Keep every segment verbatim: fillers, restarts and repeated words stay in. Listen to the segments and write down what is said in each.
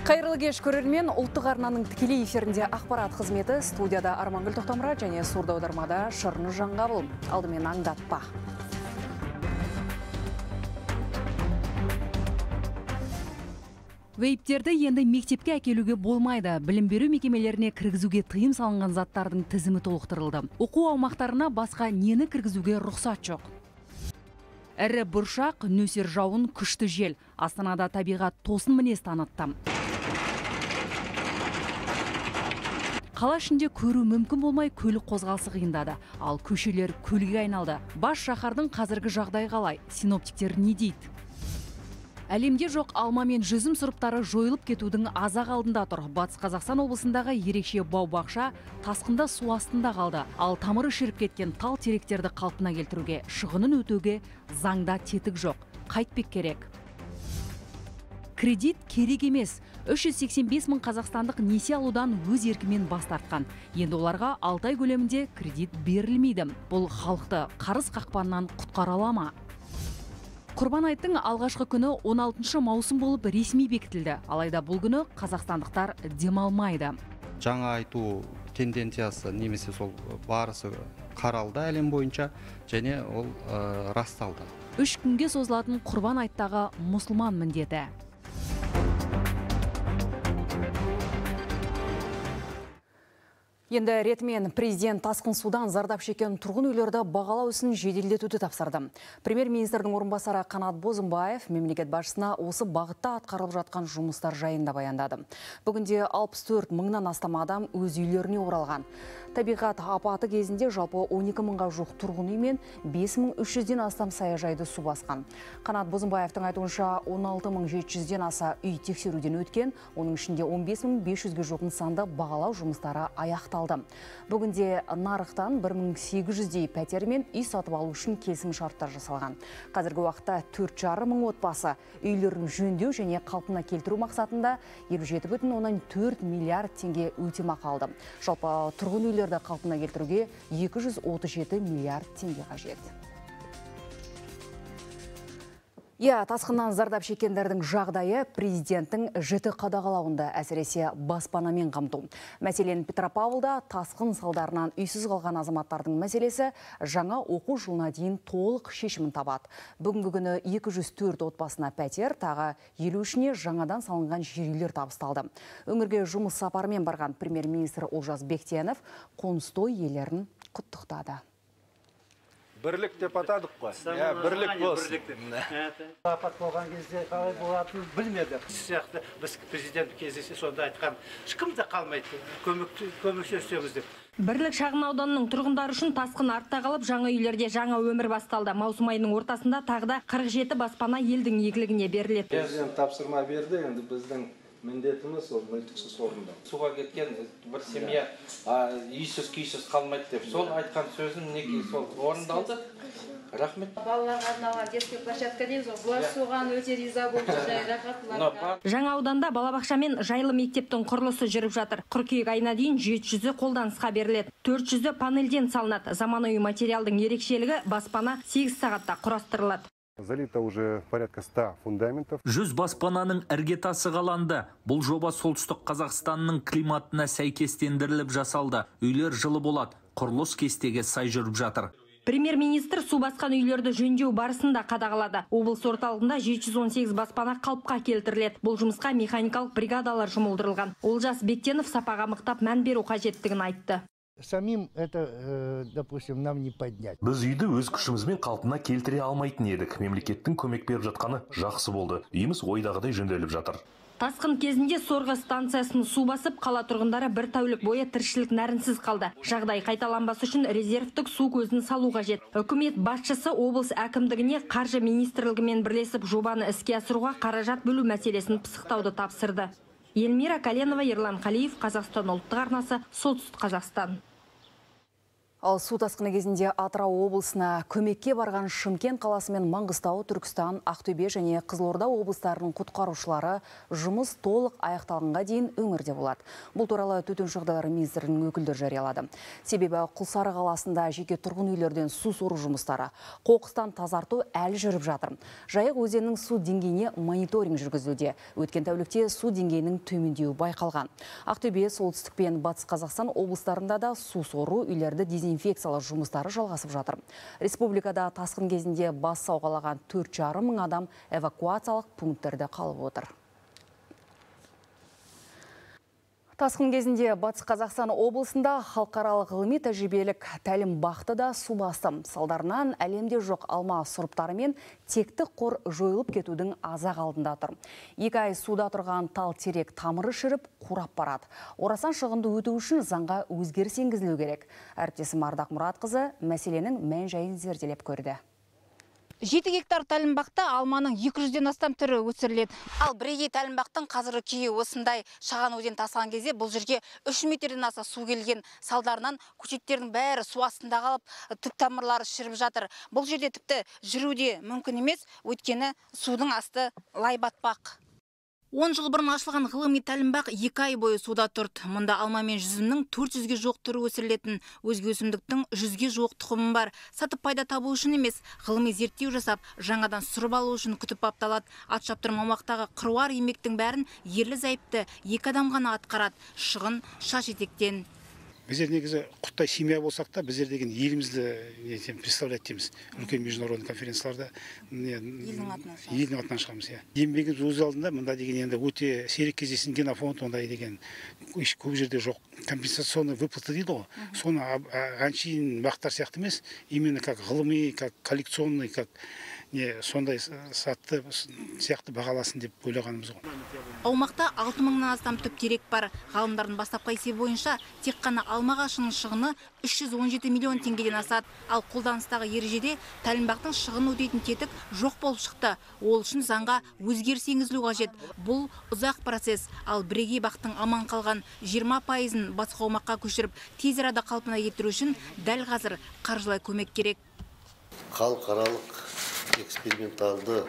Қайырлы кеш көрермен, ұлттық арнаның тікелей эфирінде ақпарат қызметі, студияда Армангүл Тоқтамыра және сурда аудармада Шырны Жаңғабыл. Алдымен аңдатпа. Вейптерді енді мектепке әкелуге болмайды. Білім беру мекемелеріне кіргізуге тыйым салынған заттардың тізімі толықтырылды. Оқу аумақтарына басқа нені кіргізуге рұқсат жоқ. Әрі бұршақ, нөсер жауын, күшті жел. Астанада табиғат тосын мінез танытты. Қала ішінде көру мүмкін болмай көлік қозғалысы қиындады. Ал көшелер көлге айналды. Бас шаһардың қазіргі жағдай қалай? Синоптиктер не дейді? Әлемде жоқ алма мен жүзім сұрыптары жойылып кетудің азақ алдында тұр. Батыс Қазақстан облысындағы ерекше бау-бақша тасқында су астында қалды. Ал тамыры шіріп кеткен тал теректерді қалпына келтіруге, шығынын өтеуге заңда тетік жоқ. Қайтпек керек. Кредит керек емес. үш жүз сексен бес мың қазақстандық несие алудан өз еркімен бас тартқан. Енді оларға алты ай көлемінде кредит берілмейді. Бұл халықты қарыз қақпанынан құтқара ала ма? Құрбан айттың алғашқы күні он алтыншы маусым болып ресми бекітілді. Алайда бұл күні қазақстандықтар демалмайды. Жаңа айту тенденциясы немесе сол барысы қаралды әлем бойынша және ол ә, расталды. Үш күнге созылатын Құрбан айттағы мұсылман міндеті. Енді ретімен президент тасқын судан зардап шеккен тұрғын үйлерді бағалау ісін жеделдетуді тапсырды. Премьер-министрдің орынбасары Қанат Бозымбаев мемлекет басшысына осы бағытта атқарылып жатқан жұмыстар жайында баяндады. Бүгінде алпыс төрт мыңнан астам адам өз үйлеріне оралған. Табиғат апаты кезінде жалпы он екі мыңға жуық тұрғын үй мен бес мың үш жүзден астам саяжайды су басқан. Қанат Бозымбаевтың айтуынша он алты мың жеті жүзден аса үй тексеруден өткен, оның ішінде он бес мың бес жүзге жуық нысанды бағалау жұмыстары аяқталды. Бүгінде нарықтан бір мың сегіз жүздей пәтер мен үй сатып алу үшін келісім шарттар жасалған. Қазіргі уақытта төрт жарым мың отбасы үйлерін жөндеу және қалпына келтіру мақсатында елу жеті бүтін оннан төрт миллиард теңге өтемақы алды. Жалпы тұрғын үйлерді қалпына келтіруге екі жүз отыз жеті миллиард теңге қажет. Я, тасқыннан зардап шеккендердің жағдайы президенттің жіті қадағалауында, әсіресе баспанамен қамту. Мәселен, Петропавлда тасқын салдарынан үйсіз қалған азаматтардың мәселесі жаңа оқу жылына дейін толық шешімін табады. Бүгінгі күні екі жүз төрт отбасына пәтер, тағы елу үшіне жаңадан салынған жер үйлер табысталды. Өңірге жұмыс сапарымен барған премьер-министр Олжас Бектенов қоныс той иелерін құттықтады. Бірлік деп атадық қой. Бірлік болсын. Апат болған кезде қалай болатынын білмедік. Сияқты біз президент кездесе сонда айтқан, ешкім де қалмайды, көмектесеміз деп. Бірлік шағын ауданының тұрғындары үшін тасқын артта қалып, жаңа үйлерде жаңа өмір басталды. Маусым айының ортасында тағы да қырық жеті баспана елдің игілігіне беріледі. Президент тапсырма берді, енді біздің міндетіміз ол мүлтіксіз орында. Суға кеткен бір семья үйсіз күйсіз қалмайды деп сол айтқан сөзін мінекей сол орындалды. Рахмет. Балаларға арналған детский площадка дейміз, бұлар соған өте риза болды, жай рахат. Жаңа ауданда балабақша мен жайлы мектептің құрылысы жүріп жатыр. Қыркүйек айына дейін жеті жүзі қолданысқа беріледі. төрт жүзі панельден салынады. Заманауи материалдың ерекшелігі баспана сегіз сағатта құрастырылады. Залито уже порядка ста фундаментов. Жүз баспананың іргетасы қаланды. Бұл жоба солтүстік Қазақстанның климатына сәйкестендіріліп жасалды. Үйлер жылы болады. Құрылыс кестеге сай жүріп жатыр. Премьер-министр су басқан үйлерді жөндеу барысында қадағалады. Облыс орталығында жеті жүз он сегіз баспана қалыпқа келтіріледі. Бұл жұмысқа механикалық бригадалар жұмылдырылған. Олжас Бектенов сапаға мықтап мән беру қажеттігін айтты. Самим это, допустим, нам не поднять. Біз үйді өз күшімізбен қалпына келтіре алмайтын едік. Мемлекеттің көмек беріп жатқаны жақсы болды. Үйіміз ойдағыдай жөнделіп жатыр. Тасқын кезінде сорғы станциясын су басып, қала тұрғындары бір тәулік бойы тіршілік нәрінсіз қалды. Жағдай қайталанбас үшін резервтік су көзін салу қажет. Үкімет басшысы облыс әкімдігіне қаржы министрлігімен бірлесіп жобаны іске асыруға қаражат бөлу мәселесін пысықтауды тапсырды. Елмира Каленова, Ерлан Қалиев, Қазақстан ұлттық арнасы, солтүстік Қазақстан. Ал су тасқыны кезінде Атырау облысына көмекке барған Шымкент қаласы мен Маңғыстау, Түркістан, Ақтөбе және Қызылорда облыстарының құтқарушылары жұмыс толық аяқталғанға дейін өңірде болады. Бұл туралы төтенше жағдайлар министрінің өкілдері жариялады. Себебі Құлсары қаласында жеке тұрғын үйлерден су сору жұмыстары, қоқыстан тазарту әлі жүріп жатыр. Жайық өзенінің су деңгейіне мониторинг жүргізілуде. Өткен тәулікте су деңгейінің төмендеуі байқалған. Ақтөбе, солтүстік пен батыс Қазақстан облыстарында да су сору үйлерді дезинфекциялау жұмыстары жалғасып жатыр. Республикада тасқын кезінде бас сауғалаған төрт жарым мың адам эвакуациялық пункттерде қалып отыр. Тасқын кезінде Батыс Қазақстан облысында халықаралық ғылыми тәжірибелік тәлім бақты да су басты. Салдарынан әлемде жоқ алма сұрыптары мен текті қор жойылып кетудің азақ алдында тұр. Екі ай суда тұрған тал терек тамыры шіріп, қурап барады. Орасан шығынды өту үшін заңға өзгеріс енгізілу керек. Әріптесім Ардақ Мұратқызы мәселенің мән-жайын зерделеп көрді. жеті гектар тәлімбақта алманың екі жүзден астам түрі өсіріледі. Ал бірегей тәлімбақтың қазіргі күйі осындай. Шаған өзен тасыған кезде бұл жерге үш метрден аса су келген. Салдарынан көшеттердің бәрі су астында қалып, түп тамырлары шіріп жатыр. Бұл жерде тіпті жүруде мүмкін емес, өйткені судың асты лай батпақ. он жыл бұрын ашылған ғылыми тәлімбақ екі ай бойы суда тұрды. Мұнда алма мен жүзімнің төрт жүзге жоқ түрі өсірілетін, өзге өсімдіктің жүзге жоқ тұқымы бар. Сатып пайда табу үшін емес, ғылыми зерттеу жасап, жаңадан сұрып алу үшін күтіп бапталады. Ат шаптырым аумақтағы қыруар еңбектің бәрін ерлі зайыпты екі адам ғана атқарады. Шығын шаш етектен. Біздер негізі құттай семья болсақ та, біздер деген елімізді представлять етеміз. Үлкен международный конференцияларда елдің атынан шығамыз. Еңбегіміз өз алдында, мұнда деген енді өте сирек кездесетін генофонд, ондай деген көп жерде жоқ. Компенсационный выплаты дейді ғой. Соны әншейін бақтар сияқты емес, именно как ғылыми, как коллекционный, как сондай сатты сияқты бағаласын деп ойлағанымыз ғой. Аумақта алты мыңнан астам түп терек бар. Ғалымдардың бастапқы есебі бойынша тек қана алма ағашының шығыны үш жүз он жеті миллион теңгеден асады. Ал қолданыстағы ережеде тәлімбақтың шығын өтейтін тетік жоқ болып шықты. Ол үшін заңға өзгеріс енгізілу қажет. Бұл ұзақ процесс. Ал бірегей бақтың аман қалған жиырма пайызын басқа аумаққа көшіріп, тез арада қалпына келтіру үшін дәл қазір қаржылай көмек керек. Халықаралық эксперименталды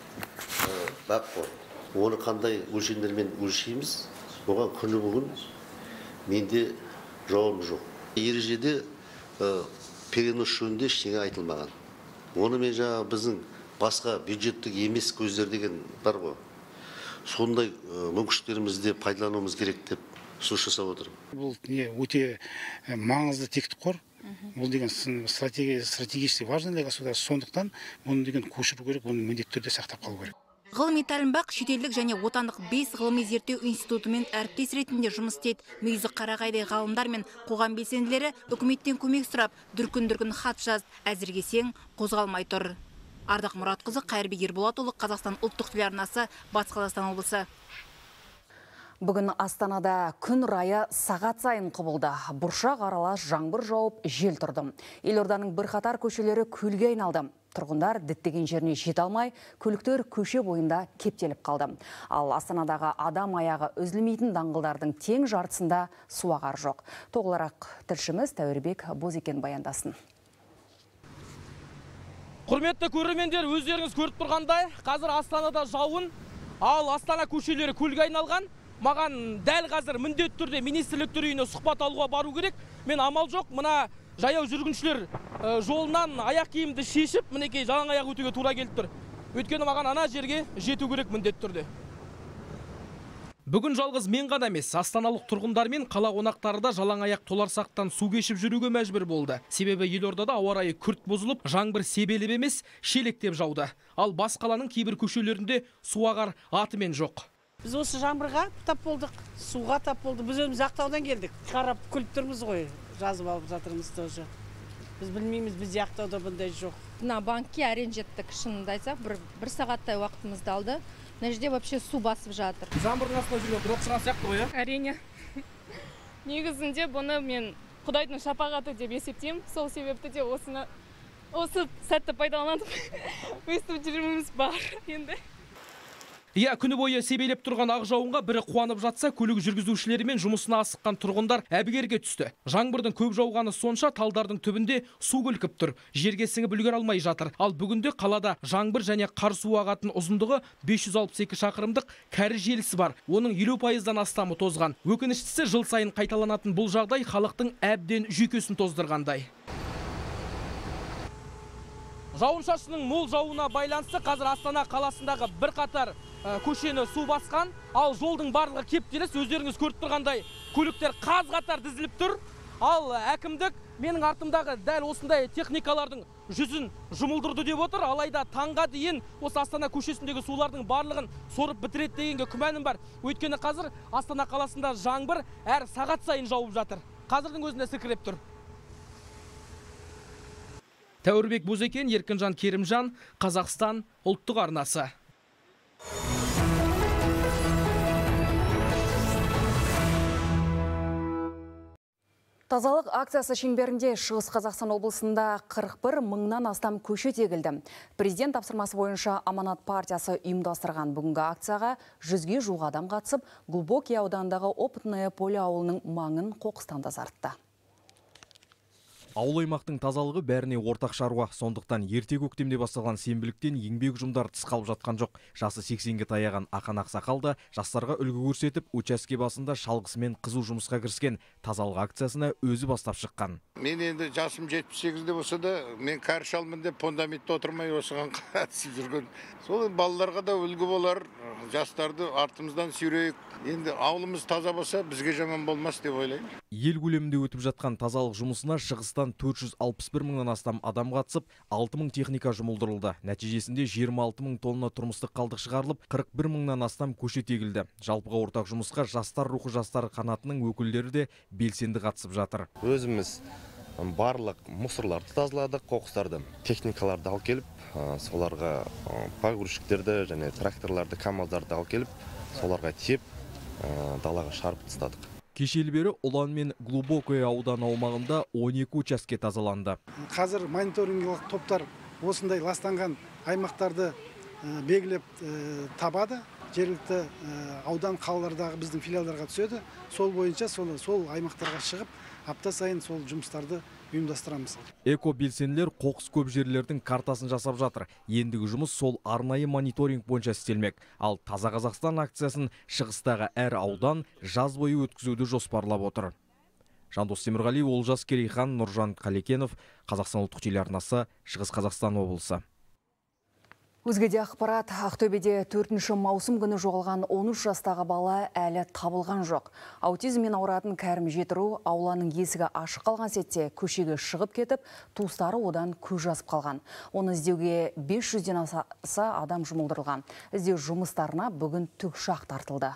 бақ қой. Оны қандай өлшемдермен өлшейміз, оған күні бүгін менде жауабым жоқ. Ережеде перенос жөнінде ештеңе айтылмаған. Оны мен жаңа біздің басқа бюджеттік емес көздер деген бар ғой. Сондай мүмкіншіліктерімізді пайдалануымыз керек деп ұсыныс жасап отырмын. Бұл не өте маңызды тектік қор. Бұл деген стратегически важный для государства. Сондықтан оны деген көшіру керек, оны міндетті түрде сақтап қалу керек. Ғылыми тәлімбақ шетелдік және отандық бес ғылыми зерттеу институтымен әріптес ретінде жұмыс істейді. Мүйізі қарағайдай ғалымдар мен қоғам белсенділері үкіметтен көмек сұрап, дүркін-дүркін хат жазды. Әзірге сең қозғалмай тұр. Ардақ Мұратқызы, Қайырбек Ерболатұлы, Қазақстан ұлттық телеарнасы, Батыс Қазақстан облысы. Бүгін Астанада күн райы сағат сайын құбылды. Бұршақ аралас жаңбыр жауып, жел тұрды. Елорданың бірқатар көшелері көлге айналды. Тұрғындар діттеген жеріне жете алмай, көліктер көше бойында кептеліп қалды. Ал Астанадағы адам аяғы үзілмейтін даңғылдардың тең жартысында суағар жоқ. Тоғыларақ тілшіміз Тәуірбек Бозекен баяндасын. Құрметті көрермендер, өздеріңіз көріп тұрғандай, қазір Астанада жауын, ал Астана көшелері көлге айналған. Маған дәл қазір міндет түрде министрліктер үйіне сұхбат алуға бару керек. Мен амал жоқ, мына жаяу жүргіншілер жолынан аяқ киімді шешіп, мінекей жалаң аяқ өтуге тура келіп тұр. Өйткені маған ана жерге жету керек міндет түрде. Бүгін жалғыз мен ғана емес, астаналық тұрғындар мен қала қонақтары да жалаң аяқ толарсақтан су кешіп жүруге мәжбүр болды. Себебі елордада ауа райы күрт бұзылып, жаңбыр себелеп емес, шелектеп жауды. Ал бас қаланың кейбір көшелерінде суағар атымен жоқ. Біз осы жаңбырға тап болдық, суға тап болды. Біз өзіміз Ақтаудан келдік. Қарап күліп тұрмыз ғой, жазып алып жатырмыз тоже. Біз білмейміз, біз Ақтауда бұндай жоқ. Мына банкке әрең жеттік, шынымды айтсақ, бір, бір сағаттай уақытымызды алды. Мына жерде вообще су басып жатыр. Жаңбырдың астында жүрген дұрып шығған сияқты ғой, әрине. Негізінде бұны мен Құдайдың шапағаты деп есептеймін. Сол себепті де осыны осы сәтті пайдаланып өстіп жүрміз бар енді. Иә, күні бойы себелеп тұрған ақ жауынға бірі қуанып жатса, көлік жүргізушілері мен жұмысына асыққан тұрғындар әбігерге түсті. Жаңбырдың көп жауғаны сонша талдардың түбінде су көлкіп тұр. Жерге сіңіп үлгере алмай жатыр. Ал бүгінде қалада жаңбыр және қар суы ағатын ұзындығы бес жүз алпыс екі шақырымдық кәріз желісі бар. Оның елу пайыздан астамы тозған. Өкініштісі, жыл сайын қайталанатын бұл жағдай халықтың әбден жүйкесін тоздырғандай. Жауын-шашынның мол жауына байланысты қазір Астана қаласындағы бірқатар көшені су басқан, ал жолдың барлығы кептеліс, өздеріңіз көріп тұрғандай көліктер қаз-қатар дізіліп тұр. Ал әкімдік менің артымдағы дәл осындай техникалардың жүзін жұмылдырды деп отыр. Алайда таңға дейін осы Астана көшесіндегі сулардың барлығын сорып бітіреді дегенге күмәнім бар. Өйткені қазір Астана қаласында жаңбыр әр сағат сайын жауып жатыр. Қазірдің өзінде сіркіреп тұр. Тәуірбек Бозекен, Еркінжан Керімжан, Қазақстан ұлттық арнасы. Тазалық акциясы шеңберінде Шығыс Қазақстан облысында қырық бір мыңнан астам көше тегілді. Президент тапсырмасы бойынша Аманат партиясы ұйымдастырған бүгінгі акцияға жүзге жуық адам қатысып, Глубокий аудандағы Опытное поле ауылының маңын қоқыстан тазартты. Ауыл аймақтың тазалығы бәріне ортақ шаруа. Сондықтан ерте көктемде басталған сенбіліктен еңбек ұжымдары тыс қалып жатқан жоқ. Жасы сексенге таяған Ақан Ақсақал да жастарға үлгі көрсетіп, учаске басында шалғысымен қызу жұмысқа кіріскен. Тазалық акциясына өзі бастап шыққан. Мен енді жасым жетпіс сегізде болса да, мен кәрі шалмын деп фундаментте отырмай осыған қатысып жүрген. Сол балаларға да үлгі болар, жастарды артымыздан сүйрейік. Енді ауылымыз таза болса, бізге жаман болмас деп ойлаймын. Ел көлемінде өтіп жатқан тазалық жұмысына шығыстан төрт жүз алпыс бір мыңнан астам адам қатысып, алты мың техника жұмылдырылды. Нәтижесінде жиырма алты мың тонна тұрмыстық қалдық шығарылып, қырық бір мыңнан астам көше тегілді. Жалпыға ортақ жұмысқа жастар рухы жастар қанатының өкілдері де белсенді қатысып жатыр. Өзіміз барлық мусорларды тазаладық, қоқыстарды, техникаларды алып келіп, соларға погрузчиктерді және тракторларды, камаздарды алып келіп, соларға тиеп, далаға шығарып тастадық. Кешелі бері Ұлан мен Глубокое ауданы аумағында он екі учаске тазаланды. Қазір мониторингілік топтар осындай ластанған аймақтарды белгілеп табады. Жергілікті аудан қалалардағы біздің филиалдарға түседі. Сол бойынша сол, сол аймақтарға шығып, апта сайын сол жұмыстарды ұйымдастырамыз. Эко белсенділер қоқыс көп жерлердің картасын жасап жатыр. Ендігі жұмыс сол арнайы мониторинг бойынша істелмек. Ал Таза Қазақстан акциясын шығыстағы әр аудан жаз бойы өткізуді жоспарлап отыр. Жандос Темірғали, Олжас Керейхан, Нұржан Қалекенов, Қазақстан ұлттық телеарнасы, Шығыс Қазақстан облысы. Өзгеде ақпарат, Ақтөбеде төртінші маусым күні жоғалған он үш жастағы бала әлі табылған жоқ. Аутизммен ауыратын Кәрім Жетіру ауланың есігі ашық қалған сәтте көшеге шығып кетіп, туыстары одан көз жазып қалған. Оны іздеуге бес жүзден аса адам жұмылдырылған. Іздеу жұмыстарына бүгін тікұшақ тартылды.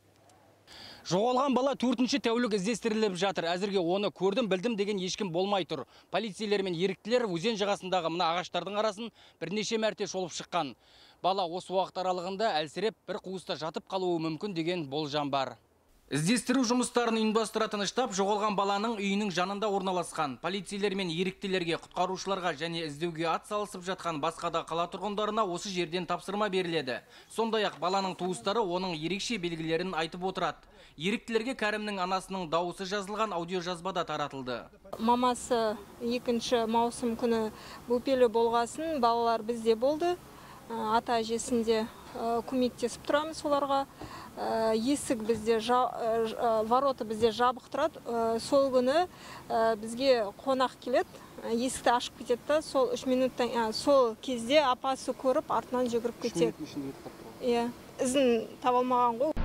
Жоғалған бала төртінші тәулік іздестіріліп жатыр. Әзірге оны көрдім, білдім деген ешкім болмай тұр. Полицейлер мен еріктілер өзен жағасындағы мына ағаштардың арасын бірнеше мәрте шолып шыққан. Бала осы уақыт аралығында әлсіреп бір қуыста жатып қалуы мүмкін деген болжам бар. Іздестіру жұмыстарын ұйымдастыратын штаб жоғалған баланың үйінің жанында орналасқан. Полицейлер мен еріктілерге, құтқарушыларға және іздеуге ат салысып жатқан басқа да қала тұрғындарына осы жерден тапсырма беріледі. Сондай-ақ баланың туыстары оның ерекше белгілерін айтып отырады. Еріктілерге Кәрімнің анасының дауысы жазылған аудиожазбада таратылды. Мамасы екінші маусым күні бөпелі болғасын, балалар бізде болды. Ата әжесінде көмектесіп тұрамыз оларға. Есік бізде, ворота бізде жабық тұрады. Сол күні бізге қонақ келеді. Есікті ашып кетеді. Сол үш минуттан, сол кезде апасы көріп, артынан жүгіріп кетеді. Ізін табылмаған ғой.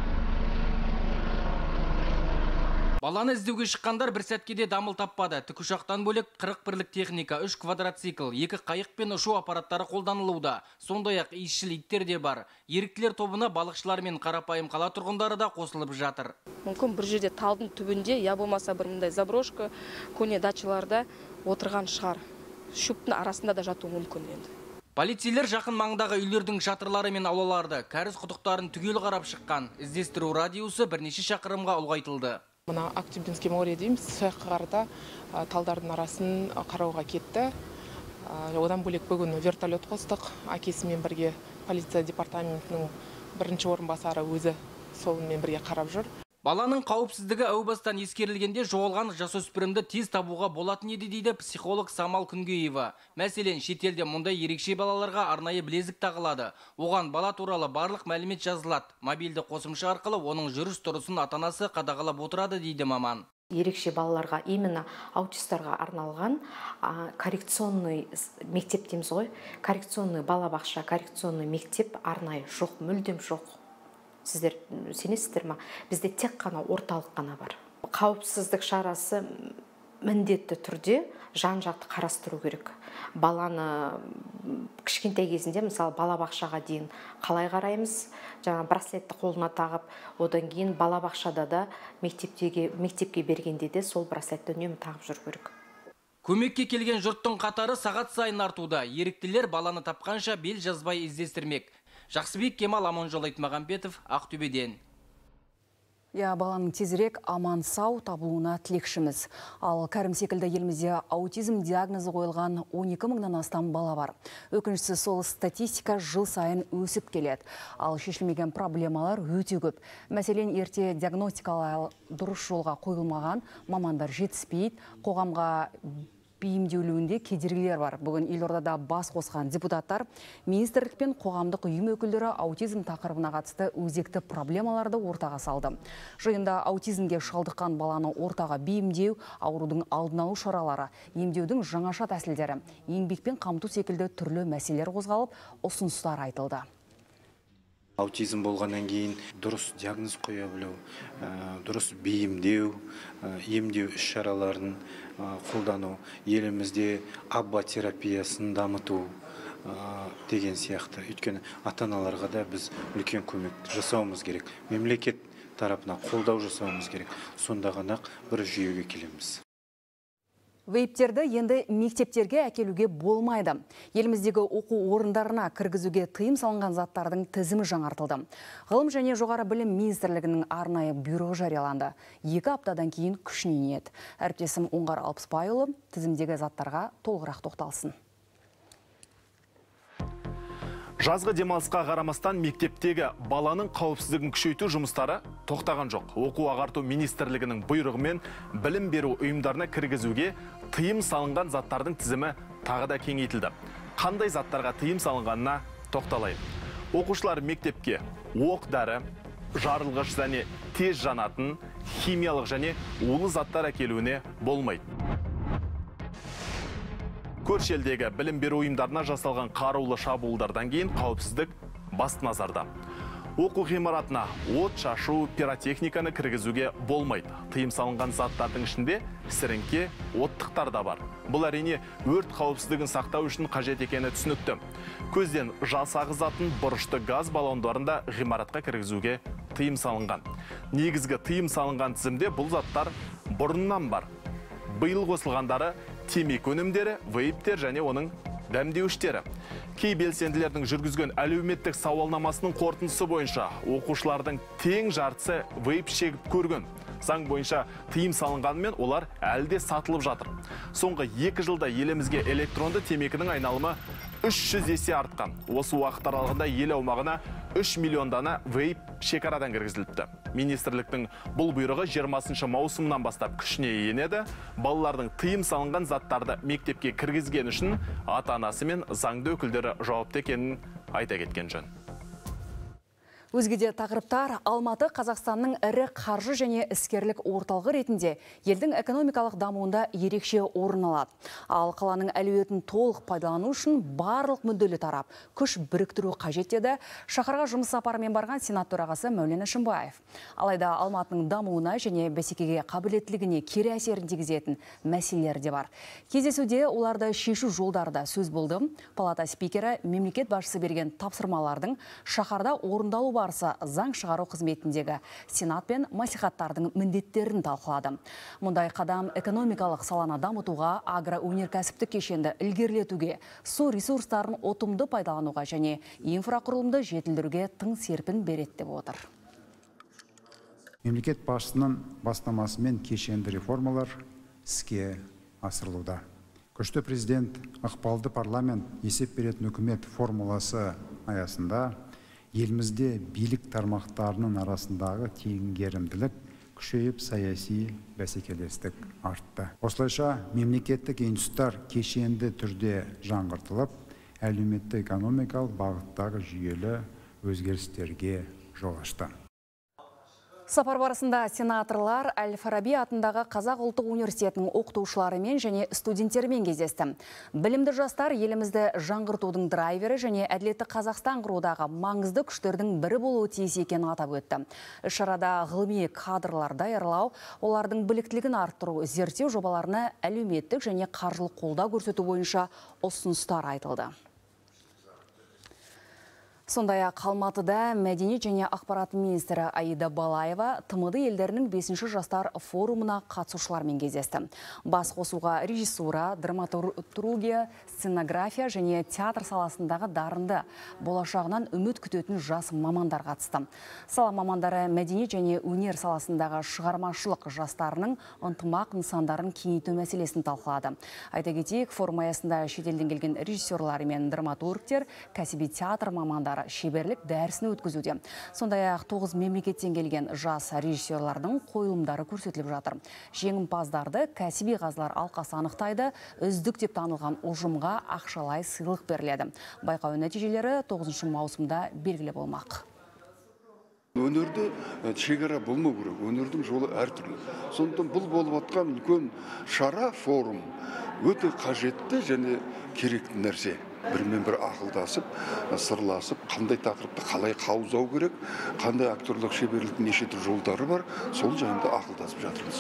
Баланы іздеуге шыққандар бір сәтке де дамыл таппады. Тікұшақтан бөлек қырық бірлік техника, үш квадроцикл, екі қайық пен ұшу аппараттары қолданылуда. Сондай-ақ иісшіл иттер де бар. Еріктілер тобына балықшылар мен қарапайым қала тұрғындары да қосылып жатыр. Мүмкін бір жерде талдың түбінде, я болмаса бір мындай заброшка, көне дачаларда отырған шығар. Шөптің арасында да жатуы мүмкін енді. Полицейлер жақын маңдағы үйлердің шатырлары мен аулаларды, кәріз құдықтарын түгел қарап шыққан. Іздестіру радиусы бірнеше шақырымға ұлғайтылды. Мына Октябринский море дейміз, қарда талдардың арасын қарауға кетті. Одан бөлек бүгін вертолет қостық. Әкесімен бірге полиция департаментінің бірінші орынбасары өзі солмен бірге қарап жүр. Баланың қауіпсіздігі әу бастан ескерілгенде жоғалған жасөспірімді тез табуға болатын еді дейді психолог Самал Күнгеева. Мәселен, шетелде мұндай ерекше балаларға арнайы білезік тағылады. Оған бала туралы барлық мәлімет жазылады. Мобильді қосымша арқылы оның жүріс-тұрысын ата-анасы қадағалап отырады дейді маман. Ерекше балаларға, именно аутистарға арналған коррекционный мектеп дейміз ғой. Коррекционный балабақша, коррекционный мектеп арнайы жоқ, мүлдем жоқ. Сіздер сенесіздер ма? Бізде тек қана орталық қана бар. Қауіпсіздік шарасы міндетті түрде жан-жақты қарастыру керек. Баланы кішкентай кезінде, мысалы балабақшаға дейін қалай қараймыз? Жаңа браслетті қолына тағып, одан кейін балабақшада да мектептегі мектепке бергенде де сол браслетті үнемі тағып жүру керек. Көмекке келген жұрттың қатары сағат сайын артуда. Еріктілер баланы тапқанша бел жазбай іздестірмек. Жақсыбек Кемал, Аманжол Айтмағамбетов, Ақтөбеден. Я баланың тезірек аман сау табылуына тілекшіміз. Ал Кәрім секілді елімізде аутизм диагнозы қойылған он екі мыңнан астам бала бар. Өкініштісі сол статистика жыл сайын өсіп келеді. Ал шешілмеген проблемалар өте көп. Мәселен, ерте диагностикалар дұрыс жолға қойылмаған, мамандар жетіспейді, қоғамға бейімделуінде кедергілер бар. Бүгін елордада бас қосқан депутаттар министрлік пен қоғамдық ұйым өкілдері аутизм тақырыбына қатысты өзекті проблемаларды ортаға салды. Жиында аутизмге шалдыққан баланы ортаға бейімдеу, аурудың алдын алу шаралары, емдеудің жаңаша тәсілдері, еңбекпен қамту секілді түрлі мәселелер қозғалып, ұсыныстар айтылды. Аутизм болғаннан кейін дұрыс диагноз қоя білу, дұрыс бейімдеу, емдеу іс шараларын қолдану, елімізде абба терапиясын дамыту деген сияқты. Өйткені ата-аналарға да біз үлкен көмек жасауымыз керек. Мемлекет тарапына қолдау жасауымыз керек. Сонда ғана бір жүйеге келеміз. Вейптерді енді мектептерге әкелуге болмайды. Еліміздегі оқу орындарына кіргізуге тыйым салынған заттардың тізімі жаңартылды. Ғылым және жоғары білім министрлігінің арнайы бюросы жарияланды. Екі аптадан кейін күшіне енеді. Әріптесім Оңғар Алпысбайұлы тізімдегі заттарға толығырақ тоқталсын. Жазғы демалысқа қарамастан мектептегі баланың қауіпсіздігін күшейту жұмыстары тоқтаған жоқ. Оқу ағарту министрлігінің бұйрығымен білім беру ұйымдарына кіргізуге тыйым салынған заттардың тізімі тағы да кеңейтілді. Қандай заттарға тыйым салынғанына тоқталайын. Оқушылар мектепке оқ-дәрі, жарылғыш және тез жанатын, химиялық және улы заттар әкелуіне болмайды. Көрші елдегі білім беру ұйымдарына жасалған қарулы шабуылдардан кейін қауіпсіздік басты назарда. Оқу ғимаратына от шашу, пиротехниканы кіргізуге болмайды. Тыйым салынған заттардың ішінде сіріңке, оттықтар да бар. Бұл әрине өрт қауіпсіздігін сақтау үшін қажет екені түсінікті. Көзден жас ағызатын бұрышты газ баллондарында ғимаратқа кіргізуге тыйым салынған. Негізгі тыйым салынған тізімде бұл заттар бұрыннан бар. Биыл қосылғандары темекі өнімдері, вейптер және оның дәмдеуіштері. Кей белсенділердің жүргізген әлеуметтік сауалнамасының қорытындысы бойынша оқушылардың тең жартысы вейп шегіп көрген. Заң бойынша тыйым салынғанымен олар әлде сатылып жатыр. Соңғы екі жылда елімізге электронды темекінің айналымы үш жүз есе артқан. Осы уақыт аралығында ел аумағына үш миллион дана вейп шекарадан кіргізіліпті. Министрліктің бұл бұйрығы жиырмасыншы маусымнан бастап күшіне енеді. Балалардың тыйым салынған заттарды мектепке кіргізген үшін ата-анасы мен заңды өкілдері жауапты екенін айта кеткен жөн. Өзгеде тақырыптар, Алматы Қазақстанның ірі қаржы және іскерлік орталығы ретінде елдің экономикалық дамуында ерекше орын алады. Ал қаланың әлеуетін толық пайдалану үшін барлық мүдделі тарап күш біріктіру қажет деді шаһарға жұмыс сапарымен барған Сенат төрағасы Мәулен Әшімбаев. Алайда Алматының дамуына және бәсекеге қабілеттілігіне кері әсерін тигізетін мәселелер де бар. Кездесуде оларды шешу жолдарда сөз болды. Палата спикері мемлекет басшысы берген тапсырмалардың шаһарда орындалу барысы заң шығару қызметіндегі Сенат пен мәслихаттардың міндеттерін талқылады. Мұндай қадам экономикалық саланы дамытуға, агроөнеркәсіптік кешенді ілгерілетуге, су ресурстарын ұтымды пайдалануға және инфрақұрылымды жетілдіруге тың серпін береді деп отыр. Мемлекет басшысының бастамасымен кешенді реформалар іске асырылуда. Күшті президент, ықпалды парламент, есеп беретін үкімет формуласы аясында Елімізде билік тармақтарының арасындағы теңгерімділік күшейіп, саяси бәсекелестік артты. Осылайша мемлекеттік институттар кешенді түрде жаңғыртылып, әлеуметтік экономикалық бағыттағы жүйелі өзгерістерге жол ашты. Сапар барысында сенаторлар Әл-Фараби атындағы Қазақ ұлттық университетінің оқытушыларымен және студенттерімен кездесті. Білімді жастар елімізді жаңғыртудың драйвері және әділетті Қазақстан құрудағы маңызды күштердің бірі болуы тиіс екенін атап өтті. Іс-шарада ғылыми кадрлар даярлау, олардың біліктілігін арттыру, зерттеу жобаларына әлеуметтік және қаржылық қолдау көрсету бойынша ұсыныстар айтылды. Сондай-ақ Алматыда мәдениет және ақпарат министрі Аида Балаева Т М Д елдерінің бесінші жастар форумына қатысушылармен кездесті. Бас қосуға режиссура, драматургия, сценография және театр саласындағы дарынды, болашағынан үміт күтетін жас мамандар қатысты. Сала мамандары мәдениет және өнер саласындағы шығармашылық жастарының ынтымақ нысандарын кеңейту мәселесін талқылады. Айта кетейік, форум аясында шетелден келген режиссерлар мен драматургтер, кәсіби театр мамандары шеберлік дәрісін өткізуде. Сондай-ақ тоғыз мемлекеттен келген жас режиссерлардың қойылымдары көрсетіліп жатыр. Жеңімпаздарды кәсіби қазылар алқасы анықтайды, үздік деп танылған ұжымға ақшалай сыйлық беріледі. Байқау нәтижелері тоғызыншы маусымда белгілі болмақ. Өнерді шекара болмау керек, өнердің жолы әртүрлі. Сондықтан бұл болып атқан үлкен шара, форум өте қажетті және керекті нәрсе. Бірмен бір ақылдасып, сырласып, қандай тақырыпты қалай қаузау керек, қандай актерлік шеберліктің неше түрлі жолдары бар, сол жайында ақылдасып жатырмыз.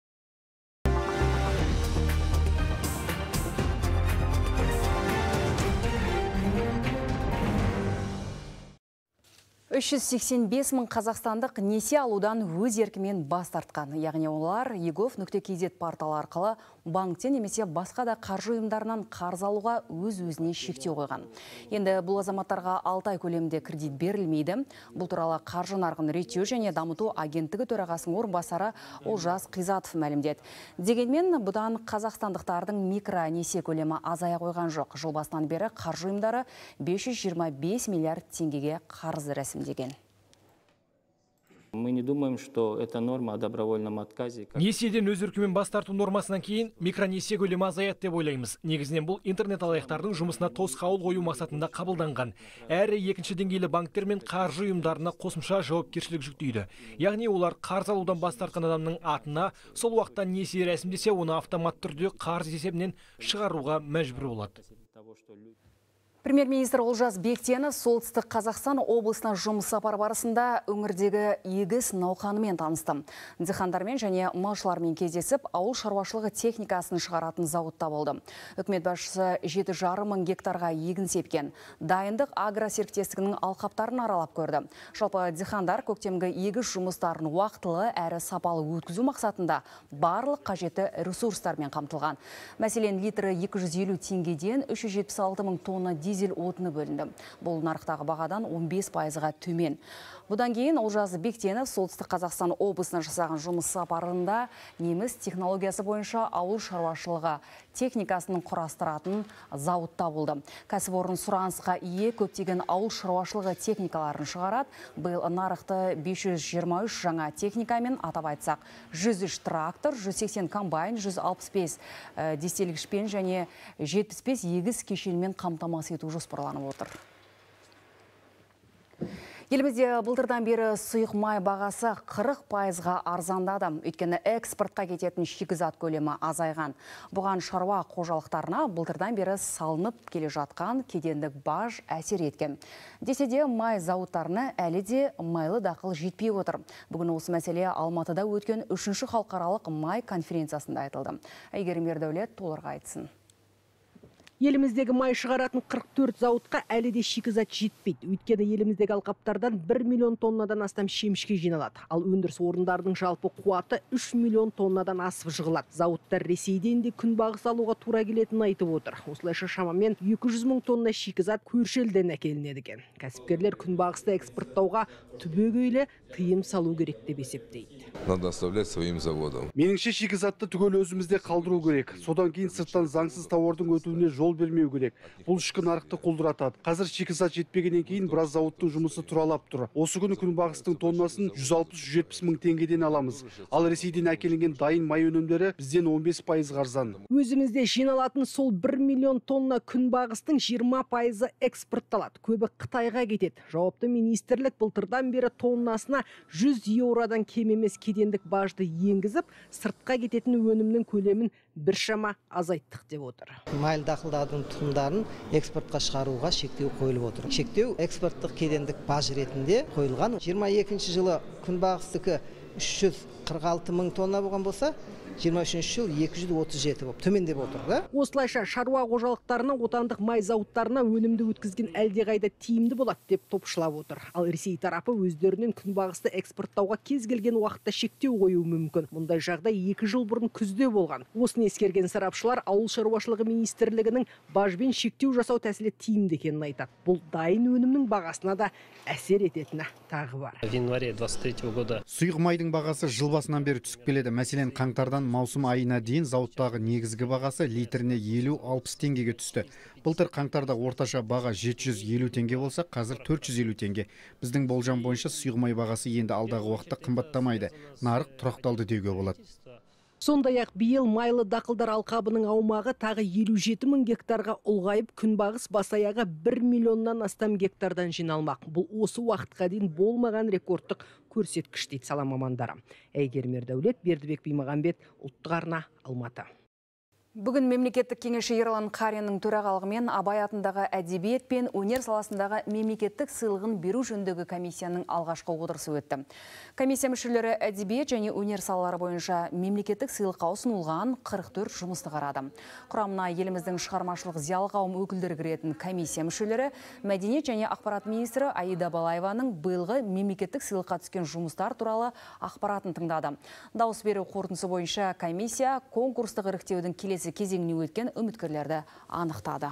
үш жүз сексен бес мың қазақстандық несие алудан өз еркімен бас тартқан. Яғни олар егов нүкте кз порталы арқылы банктен немесе басқа да қаржы ұйымдарынан қарыз алуға өз-өзіне шектеу қойған. Енді бұл азаматтарға алты ай көлемінде кредит берілмейді. Бұл туралы қаржы нарығын реттеу және дамыту агенттігі төрағасының орынбасары Олжас Қизатов мәлімдеді. Дегенмен бұдан қазақстандықтардың микро несие көлемі азая қойған жоқ. Жыл басынан бері қаржы ұйымдары бес жүз жиырма бес миллиард теңгеге қарыз рәсімдеген. Мы не думаем, что это норма о добровольном отказе. Несиеден өз еркімен бас тарту нормасынан кейін микронесие көлемі азаяды деп ойлаймыз. Негізінен бұл интернет алаяқтардың жұмысына тосқауыл қою мақсатында қабылданған. Әрі екінші деңгейлі банктер мен қаржы ұйымдарына қосымша жауапкершілік жүктейді. Яғни олар қарыз алудан бас тартқан адамның атына сол уақытта несие рәсімдесе, оны автомат түрде қарыз есебінен шығаруға мәжбүр болады. Премьер-министр Олжас Бектенов солтүстік Қазақстан облысына жұмыс сапар барысында өңірдегі егіс науқанымен танысты. Диқандармен және малшылармен кездесіп, ауыл шаруашылығы техникасын шығаратын зауытта болды. Үкімет басшысы жеті жарым мың гектарға егін сепкен. Дайындық агросеріктестігінің алқаптарын аралап көрді. Жалпы диқандар көктемгі егіс жұмыстарын уақытылы әрі сапалы өткізу мақсатында барлық қажетті ресурстармен қамтылған. Мәселен, литрі екі жүз елу теңгеден үш жүз жетпіс алты мың тонна дизель отыны бөлінді. Бұл нарықтағы бағадан он бес пайызға төмен. Бұдан кейін Олжас Бектенов солтүстік Қазақстан облысына жасаған жұмыс сапарында неміс технологиясы бойынша ауыл шаруашылығы техникасының құрастыратын зауытта болды. Кәсіпорын сұранысқа ие көптеген ауыл шаруашылығы техникаларын шығарады. Биыл нарықты бес жүз жиырма үш жаңа техникамен, атап айтсақ, жүз үш трактор, жүз сексен комбайн, жүз алпыс бес дестелгішпен және жетпіс бес егіс кешенмен қамтамасыз ету жоспарланып отыр. Елімізде былтырдан бері сұйық май бағасы қырық пайызға арзандады. Өйткені экспортқа кететін шикізат көлемі азайған. Бұған шаруа қожалықтарына былтырдан бері салынып келе жатқан кедендік баж әсер еткен. Десе де май зауыттарына әлі де майлы дақыл жетпей отыр. Бүгін осы мәселе Алматыда өткен үшінші халықаралық май конференциясында айтылды. Әйгерім Ердәулет толығырақ айтсын. Еліміздегі май шығаратын қырық төрт зауытқа әлі де шикізат жетпейді. Өйткені еліміздегі алқаптардан бір миллион тоннадан астам шемішке жиналады. Ал өндіріс орындарының жалпы қуаты үш миллион тоннадан асып жығылады. Зауыттар Ресейден де күнбағыс алуға тура келетінін айтып отыр. Осылайша шамамен екі жүз мың тонна шикізат көрші елден әкелінеді екен. Кәсіпкерлер күнбағысты экспорттауға түбегейлі тыйым салу керек деп есептейді. Надо оставлять своим заводом. Меніңше шикізатты түгел өзімізде қалдыру керек. Содан кейін сырттан заңсыз тауардың өтуіне жол жол бермеу керек. Бұл ішкі нарықты құлдыратады. Қазір шикізат жетпегеннен кейін біраз зауыттың жұмысы тұралап тұр. Осы күні күнбағыстың тоннасын жүз алпыс жүз жетпіс мың теңгеден аламыз. Ал Ресейден әкелінген дайын май өнімдері бізден он бес пайыз арзан. Өзімізде жиналатын сол бір миллион тонна күнбағыстың жиырма пайызы экспортталады. Көбі Қытайға кетеді. Жауапты министрлік былтырдан бері тоннасына жүз еуродан кем емес кедендік бажды енгізіп, сыртқа кететін өнімнің көлемін біршама азайттық деп отыр. Майлы дақылдардың тұқымдарын экспортқа шығаруға шектеу қойылып отыр. Шектеу экспорттық кедендік баж ретінде қойылған. жиырма екінші жылы күнбағыстікі үш жүз қырық алты мың тонна болған болса, жиырма үшінші жыл екі жүз отыз жеті болып төмендеп отыр да. Осылайша шаруа қожалықтарына, отандық май зауыттарына өнімді өткізген әлдеқайда тиімді болады деп топшылап отыр. Ал Ресей тарапы өздерінен күнбағысты экспорттауға кез келген уақытта шектеу қоюы мүмкін. Мұндай жағдай екі жыл бұрын күзде болған. Осыны ескерген сарапшылар Ауыл шаруашылығы министрлігінің бажбен шектеу жасау тәсілі тиімді екенін айтады. Бұл дайын өнімнің бағасына да әсер ететіні тағы бар. В январе двадцать третьего года сұйық майдың бағасы жыл басынан бері түсіп келеді. Мәселен, қаңтардан маусым айына дейін зауыттағы негізгі бағасы литріне елу алпыс теңгеге түсті. Былтыр қаңтарда орташа баға жеті жүз елу теңге болса, қазір төрт жүз елу теңге. Біздің болжам бойынша сұйық май бағасы енді алдағы уақытта қымбаттамайды. Нарық тұрақталды деуге болады. Сондай-ақ биыл майлы дақылдар алқабының аумағы тағы елу жеті мың гектарға ұлғайып, күнбағыс бас-аяғы бір миллионнан астам гектардан жиналмақ. Бұл осы уақытқа дейін болмаған рекордтық көрсеткіш дейді сала мамандары. Әйгерім Ердәулет, Бердібек Баймағамбет, Ұлттық арна, Алматы. Бүгін мемлекеттік кеңесші Ерлан Қариннің төрағалығымен Абай атындағы әдебиет пен өнер саласындағы мемлекеттік сыйлығын беру жөніндегі комиссияның алғашқы отырысы өтті. Комиссия мүшелері әдебиет және өнер салалары бойынша мемлекеттік сыйлыққа ұсынылған қырық төрт жұмысты қарады. Құрамына еліміздің шығармашылық зиялы қауым өкілдері кіретін комиссия мүшелері мәдениет және ақпарат министрі Аида Балаеваның биылғы мемлекеттік сыйлыққа түскен жұмыстар туралы ақпаратын тыңдады. Дауыс беру қорытындысы бойынша комиссия конкурстық іріктеудің келесі кезеңіне өткен үміткерлерді анықтады.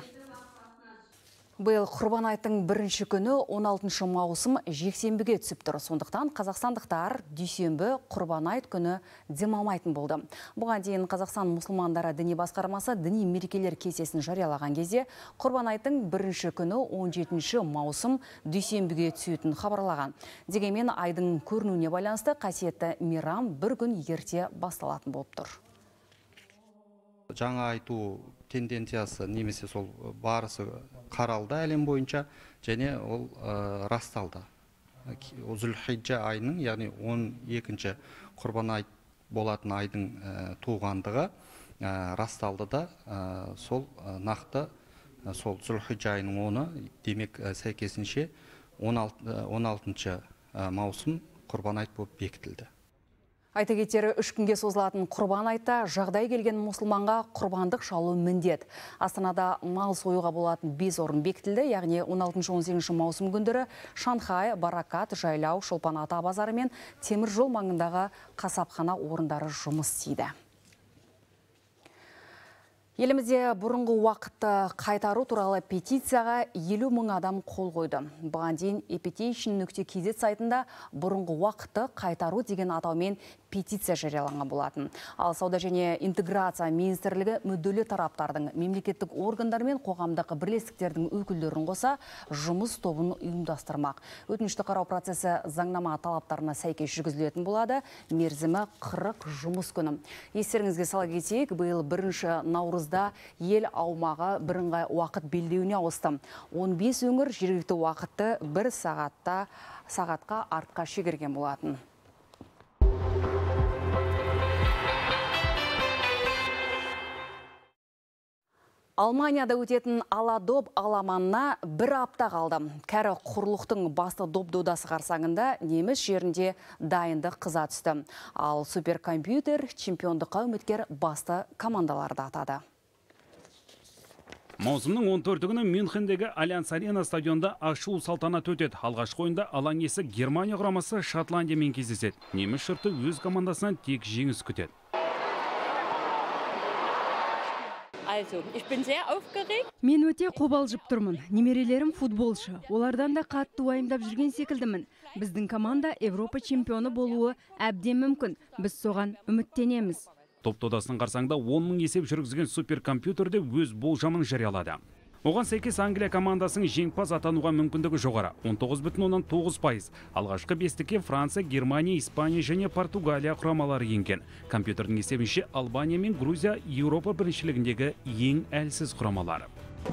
Биыл Құрбан айттың бірінші күні он алтыншы маусым жексенбіге түсіп тұр. Сондықтан қазақстандықтар дүйсенбі Құрбан айт күні демалмайтын болды. Бұған дейін Қазақстан мұсылмандары діни басқармасы діни мерекелер кестесін жариялаған кезде Құрбан айттың бірінші күні он жетінші маусым дүйсенбіге түсетінін хабарлаған. Дегенмен айдың көрінуіне байланысты қасиетті мейрам бір күн ерте басталатын болып тұр. Жаңа айту тенденциясы немесе сол барысы қаралды әлем бойынша, және ол расталды. Зүлхиджа айының, яғни он екінші Құрбан айт болатын айдың туғандығы расталды да, сол нақты сол Зүлхиджа айының оны, демек сәйкесінше он алтыншы маусым Құрбан айт болып бекітілді. Айта кетері үш күнге созылатын Құрбан айтта жағдай келген мұсылманға құрбандық шалу міндет. Астанада мал союға болатын бес орын бекітілді, яғни он алтыншы он сегізінші маусым күндері Шанхай, Баракат, Жайлау, Шолпан ата базары мен темір жол маңындағы қасапхана орындары жұмыс істейді. Елімізде бұрынғы уақытты қайтару туралы петицияға елу мың адам қол қойды. Бұған дейін e-petition нүкте kz сайтында бұрынғы уақытты қайтару деген атаумен петиция жарияланған болатын. Ал сауда және интеграция министрлігі мүдделі тараптардың, мемлекеттік органдар мен қоғамдық бірлестіктердің өкілдерін қоса жұмыс тобын ұйымдастырмақ. Өтінішті қарау процесі заңнама талаптарына сәйкес жүргізілетін болады. Мерзімі қырық жұмыс күні. Естеріңізге сала кетейік, биыл бірінші наурызда ел аумағы бірыңғай уақыт белдеуіне ауысты. он бес өңір жергілікті уақытты бір сағатта сағатқа артқа шегерген болатын. Алманияда өтетін Аладоп аламанына бір апта қалды. Кәрі құрлықтың басты доп додасы қарсаңында неміс жерінде дайындық қыза түсті. Ал суперкомпьютер чемпиондыққа үміткер басты командаларды атады. Маусымның он төрті күні Мюнхендегі Альянс Арена стадионда ашылу салтанаты өтеді. Алғашқы ойында алаң иесі Германия құрамасы Шотландиямен кездеседі. Неміс жұрты өз командасынан тек жеңіс күтеді. Мен өте қобалжып тұрмын. Немерелерім футболшы. Олардан да қатты уайымдап жүрген секілдімін. Біздің команда Европа чемпионы болуы әбден мүмкін. Біз соған үміттенеміз. Топ додасының қарсаңында он мың есеп жүргізген суперкомпьютерде өз болжамын жариялады. Оған сәйкес Англия командасының жеңімпаз атануға мүмкіндігі жоғары он тоғыз бүтін оннан тоғыз пайыз. Алғашқы бестікке Франция, Германия, Испания және Португалия құрамалары енген. Компьютердің есебінше Албания мен Грузия Еуропа біріншілігіндегі ең әлсіз құрамалары.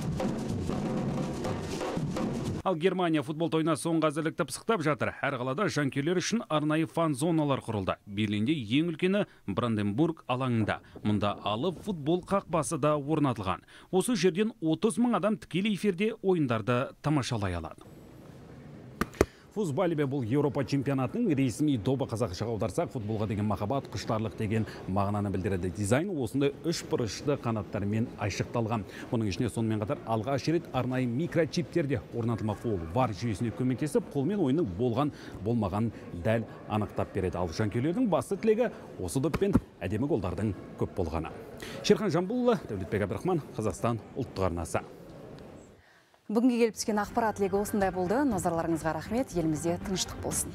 Ал Германия футбол тойына соңғы әзірлікті пысықтап жатыр. Әр қалада жанкүйерлер үшін арнайы фан зоналар құрылды. Берлинде ең үлкені Бранденбург алаңында. Мұнда алып футбол қақпасы да орнатылған. Осы жерден отыз мың адам тікелей эфирде ойындарды тамашалай алады. Фузбалибе бұл Еуропа чемпионатының ресми добы. Қазақшаға аударсақ, футболға деген махаббат, құштарлық деген мағынаны білдіреді. Дизайн осындай үш бұрышты қанаттармен айшықталған. Бұның ішіне сонымен қатар алғаш рет арнайы микрочиптерде орнатылмақ. Ол бар жүйесіне көмектесіп, қолмен ойынның болған болмаған дәл анықтап береді. Ал жанкүйерлердің басты тілегі осы доппен әдемі голдардың көп болғаны. Шерхан Жамбулұлы, Дәулетбек Абдрахман, Қазақстан ұлттық арнасы. Бүгінге келіп түскен ақпарат легі осындай болды. Назарларыңызға рахмет. Елімізде тыныштық болсын.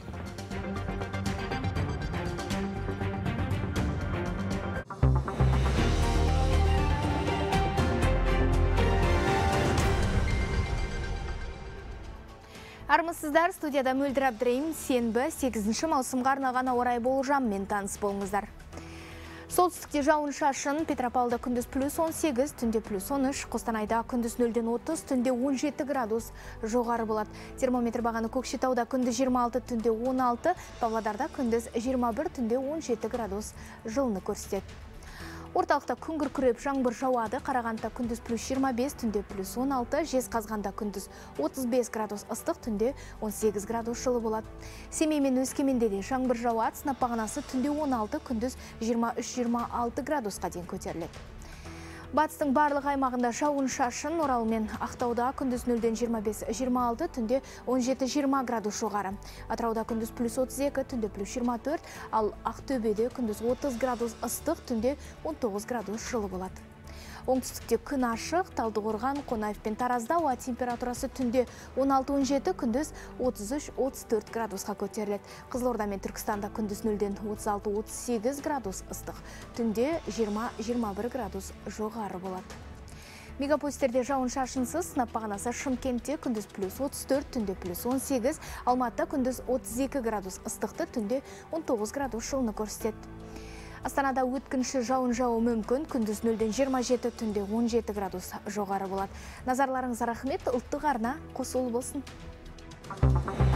Армысыздар, студияда Мөлдір Абдырайым, сенбі сегізінші маусымға арналған ауа райы болжаммен таныс болыңыздар. Солтүстікте жауын шашын, Петропавлда күндіз плюс он сегіз, түнде плюс он үш, Қостанайда күндіз нөлден отыз, түнде он жеті градус жоғары болады. Термометр бағаны Көкшетауда күндіз жиырма алты, түнде он алты, Павлодарда күндіз жиырма бір, түнде он жеті градус жылыны көрсетеді. Орталықта күн күркіреп жаңбыр жауады, Қарағандыда күндіз плюс жиырма бес, түнде плюс он алты, Жезқазғанда күндіз отыз бес градус ыстық, түнде он сегіз градус жылы болады. Семей мен Өскеменде де жаңбыр жауады, сынап бағанасы түнде он алты, күндіз жиырма үш жиырма алты градусқа дейін көтеріледі. Батыстың барлық аймағында жауын шашын, Орал мен Ақтауда күндіз нөлден жиырма бес жиырма алты, түнде он жеті жиырма градус жоғары. Атырауда күндіз плюс отыз екі, түнде плюс жиырма төрт, ал Ақтөбеде күндіз отыз градус ыстық, түнде он тоғыз градус жылы болады. Оңтүстікте күн ашық, Талдықорған, Қонаев пен Таразда ауа температурасы түнде он алты он жеті, күндіз отыз үш отыз төрт градусқа көтеріледі. Қызылорда мен Түркістанда күндіз нөлден отыз алты отыз сегіз градус ыстық, түнде жиырма жиырма бір градус жоғары болады. Мегаполистерде жауын шашынсыз, сынап бағанасы Шымкентте күндіз плюс отыз төрт, түнде плюс он сегіз, Алматыда күндіз отыз екі градус ыстықты, түнде он тоғыз градус жылыны көрсетеді. Астанада өткінші жауын жауы мүмкін, күндіз нөлден жиырма жеті, түнде он жеті градус жоғары болады. Назарларыңызға рахмет, ұлттық арна қосулы болсын.